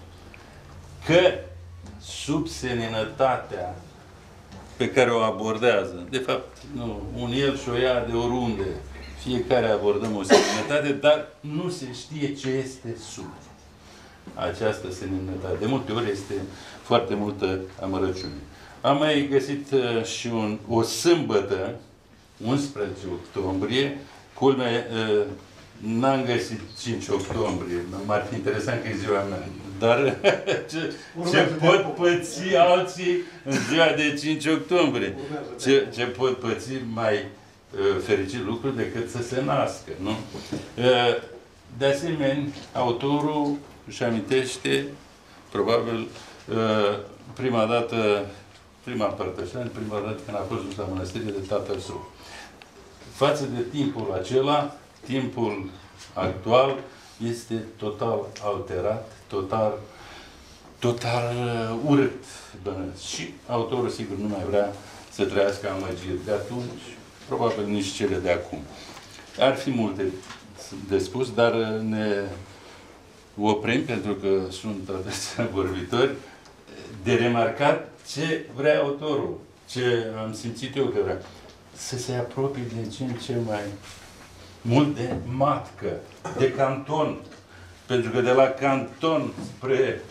că sub seninătatea pe care o abordează, de fapt, nu, un el și o ea de oriunde, fiecare abordăm o seninătate, dar nu se știe ce este sub această seninătate. De multe ori este foarte multă amărăciune. Am mai găsit uh, și un, o sâmbătă, unsprezece octombrie, culmea, uh, n-am găsit cinci octombrie, m-ar fi interesant că e ziua mea, dar ce, ce pot păți alții în ziua de cinci octombrie? Ce, ce pot păți mai uh, fericit lucru decât să se nască, nu? Uh, de asemenea, autorul își amintește, probabil, uh, prima dată, prima părtășanie, prima dată când a fost dus la mănăstire de tatăl său. Față de timpul acela, timpul actual este total alterat, total, total uh, urât. Bănesc. Și autorul, sigur, nu mai vrea să trăiască amăgiri de atunci, probabil nici cele de acum. Ar fi multe de spus, dar ne oprim, pentru că sunt atâția vorbitori, de remarcat ce vrea autorul, ce am simțit eu că vrea. Să se apropie din ce în ce mai mult de matcă, de canton. Pentru că de la canton spre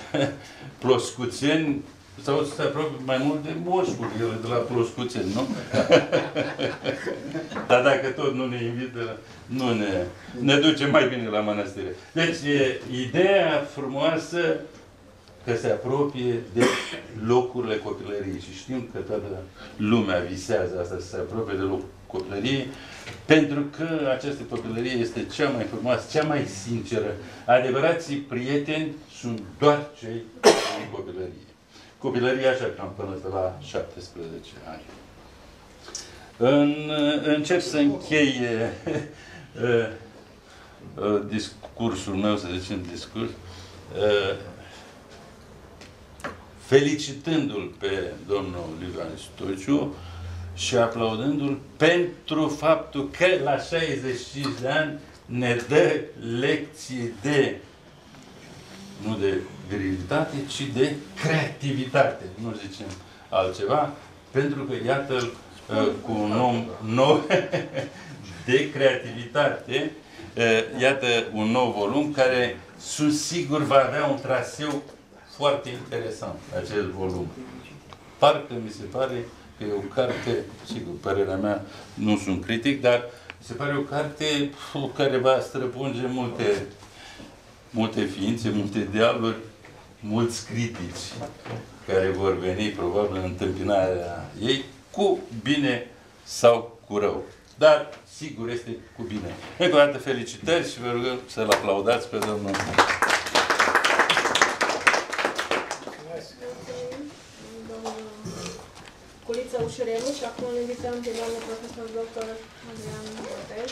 Ploscuțeni sau să se apropie mai mult de moșurile de la Ploscuțeni, nu? Dar dacă tot nu ne invită, nu ne, ne duce mai bine la mănăstire. Deci, e, ideea frumoasă că se apropie de locurile copilăriei. Și știm că toată lumea visează asta, să se apropie de locul copilăriei, pentru că această copilărie este cea mai frumoasă, cea mai sinceră. Adevărații prieteni sunt doar cei din copilărie. Copilăria așa cam până pe la șaptesprezece ani. În, încerc să închei uh, uh, discursul meu, să zicem discurs, uh, felicitându-l pe domnul Liviu Stociu și aplaudându-l pentru faptul că la șaizeci și cinci de ani ne dă lecții de, nu de virilitate, ci de creativitate. Nu zicem altceva, pentru că iată-l uh, cu un om nou de creativitate, uh, iată un nou volum care, sunt sigur, va avea un traseu foarte interesant, acest volum. Parcă mi se pare că e o carte, sigur, părerea mea, nu sunt critic, dar mi se pare o carte care va străpunge multe, multe ființe, multe dealuri, mulți critici care vor veni, probabil, în întâmpinarea ei, cu bine sau cu rău. Dar, sigur, este cu bine. Încă o dată, felicitări și vă rugăm să-l aplaudați pe domnul. Culiță Ușurelu și acum îl invităm pe doamnul profesor doctor Adrian Botez.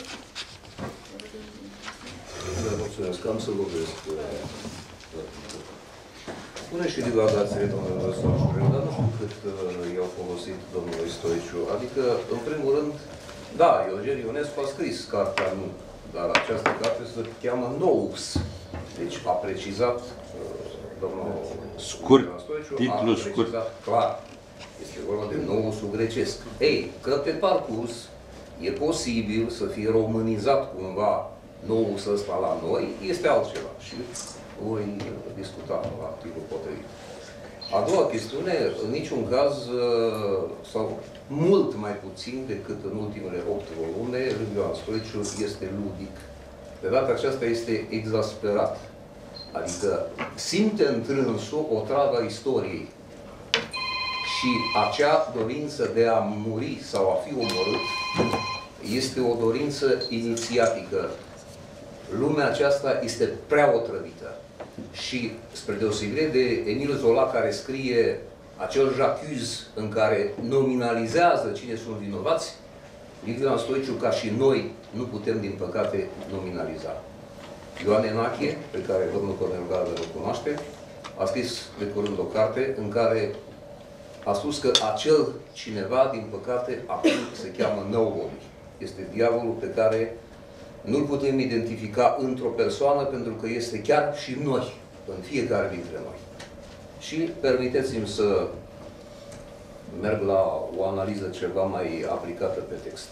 Vă mulțumesc, am să vorbesc. spune și divagațiile domnului Soșurel, dar nu știu cât uh, i-au folosit domnului Stoiciu. Adică, în primul rând, da, Eugen Ionescu a scris cartea Nu, dar această carte se cheamă Nous. Deci a precizat uh, domnul scurt, Stoiciu, titlul a scurt. Exact. precizat clar. Este vorba de Nousul grecesc. Ei, că pe parcurs e posibil să fie românizat cumva Nousul ăsta la noi, este altceva. Și voi discuta la timpul potrivit. A doua chestiune, în niciun caz, sau mult mai puțin decât în ultimele opt volume, Rând Ioan Stoiciu este ludic. De data aceasta este exasperat. Adică simte întrânsul o travă a istoriei. Și acea dorință de a muri sau a fi omorât este o dorință inițiatică. Lumea aceasta este prea otrăvită. Și, spre deosebire de Emil Zola, care scrie acel J'accuse în care nominalizează cine sunt vinovați, Liviu Ioan Stoiciu, ca și noi, nu putem, din păcate, nominaliza. Ioan Enache, pe care domnul Cornel Galben îl cunoaște, a scris de curând o carte în care a spus că acel cineva, din păcate, acum se cheamă Nobody. Este diavolul pe care nu-l putem identifica într-o persoană, pentru că este chiar și noi, în fiecare dintre noi. Și permiteți-mi să merg la o analiză ceva mai aplicată pe text.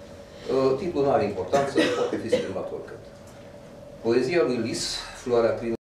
Titlul nu are importanță, poate fi schimbat oricând. Poezia lui Lis, Floarea plină